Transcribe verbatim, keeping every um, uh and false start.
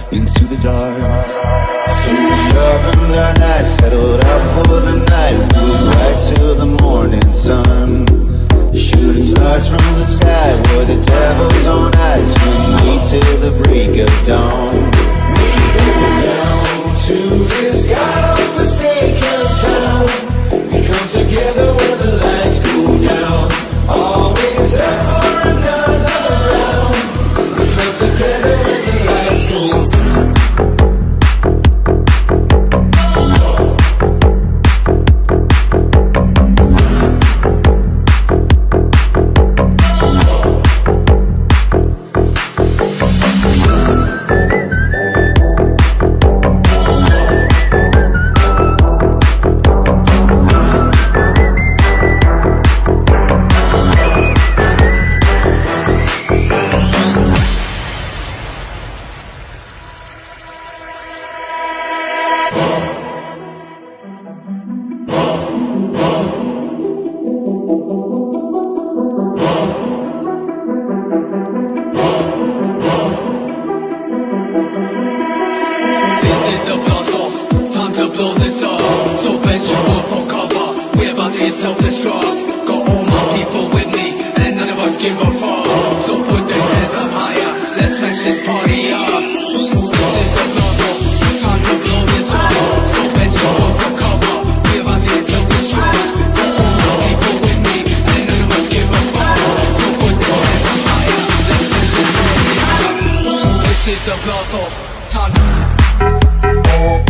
into the dark. So we sharpened our knives, settled out for the night, moved right till the morning sun. Shooting stars from the sky were the devil's own eyes, from me till the break of dawn. We go down to this God-forsaken town. We come together when the lights go down, always there for another round. We come together when the lights go down. Self-destruct, got all my people with me, and none of us give a fuck. So put their hands up higher, let's smash this party up. This is the blast off, time to blow this up. So best you go for cover, we're about to hit self-destruct. Got all my people with me, and none of us give a fuck. So put their hands up higher, let's smash this party up. This is the blast off, time.